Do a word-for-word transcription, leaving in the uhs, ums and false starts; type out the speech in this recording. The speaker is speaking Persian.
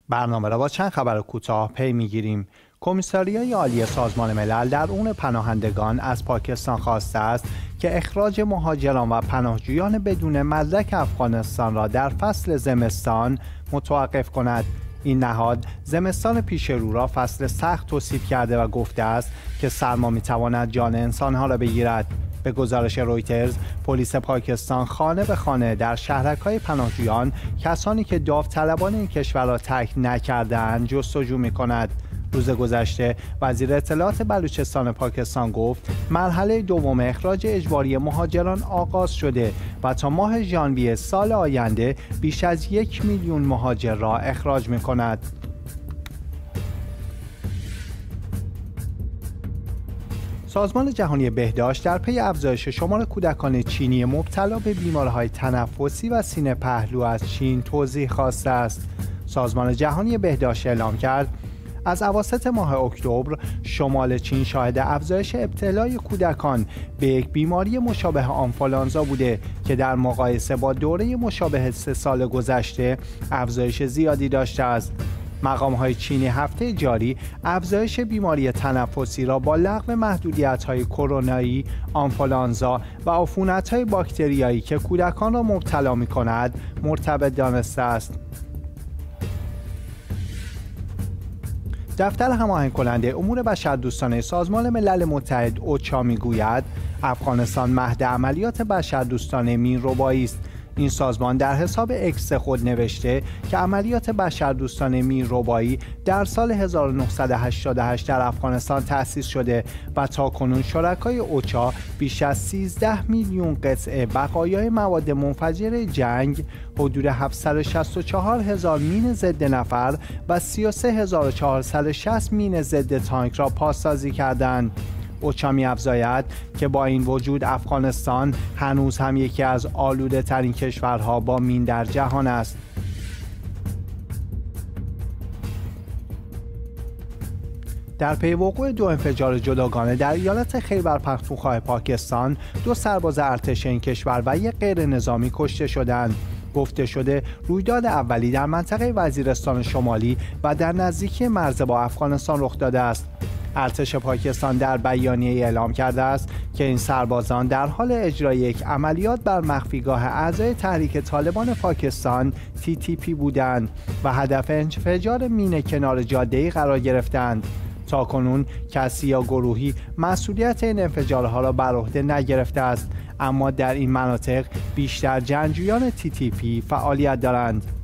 برنامه را با چند خبر کوتاه پی میگیریم. کمیساریای عالی سازمان ملل در امور پناهندگان از پاکستان خواسته است که اخراج مهاجران و پناهجویان بدون مدرک افغانستان را در فصل زمستان متوقف کند. این نهاد زمستان پیش رو را فصل سخت توصیف کرده و گفته است که سرما میتواند جان انسانها را بگیرد. به گزارش رویترز، پلیس پاکستان خانه به خانه در شهرک‌های پناهجویان کسانی که داوطلبان این کشور را ترک نکرده‌اند جستجو می‌کند. روز گذشته وزیر اطلاعات بلوچستان پاکستان گفت مرحله دوم اخراج اجباری مهاجران آغاز شده و تا ماه ژانویه سال آینده بیش از یک میلیون مهاجر را اخراج می‌کند. سازمان جهانی بهداشت در پی افزایش شمار کودکان چینی مبتلا به بیماری‌های تنفسی و سینه پهلو از چین توضیح خواسته است. سازمان جهانی بهداشت اعلام کرد از اواسط ماه اکتبر شمال چین شاهد افزایش ابتلای کودکان به یک بیماری مشابه آنفولانزا بوده که در مقایسه با دوره مشابه سه سال گذشته افزایش زیادی داشته است. مقام‌های چینی هفته جاری افزایش بیماری تنفسی را با لغو محدودیت‌های کرونایی، آنفولانزا و عفونت‌های باکتریایی که کودکان را مبتلا می‌کند مرتبط دانسته است. دفتر هماهنگ کننده امور بشردوستانه سازمان ملل متحد اوچا میگوید افغانستان مهد عملیات بشردوستانه مین‌ربایی است. این سازمان در حساب اکس خود نوشته که عملیات بشردوستانه مین‌ربایی در سال هزار و نهصد و هشتاد و هشت در افغانستان تأسیس شده و تاکنون شرکای اوچا بیش از سیزده میلیون قطعه بقایای مواد منفجره جنگ، حدود هفتصد و شصت و چهار هزار مین ضد نفر و سی و سه هزار و چهارصد و شصت مین ضد تانک را پاسداری کردند. اوچا می‌افزاید که با این وجود افغانستان هنوز هم یکی از آلوده ترین کشورها با مین در جهان است. در پی وقوع دو انفجار جداگانه در ایالت خیبر پختونخوا پاکستان، دو سرباز ارتش این کشور و یک غیر نظامی کشته شدند. گفته شده رویداد اولی در منطقه وزیرستان شمالی و در نزدیکی مرز با افغانستان رخ داده است. ارتش پاکستان در بیانیه اعلام کرده است که این سربازان در حال اجرای یک عملیات بر مخفیگاه اعضای تحریک طالبان پاکستان تی تی پی بودند و هدف انفجار مین کنار جاده‌ای قرار گرفتند. تاکنون کسی یا گروهی مسئولیت این انفجارها را بر عهده نگرفته است، اما در این مناطق بیشتر جنگجویان تی تی پی فعالیت دارند.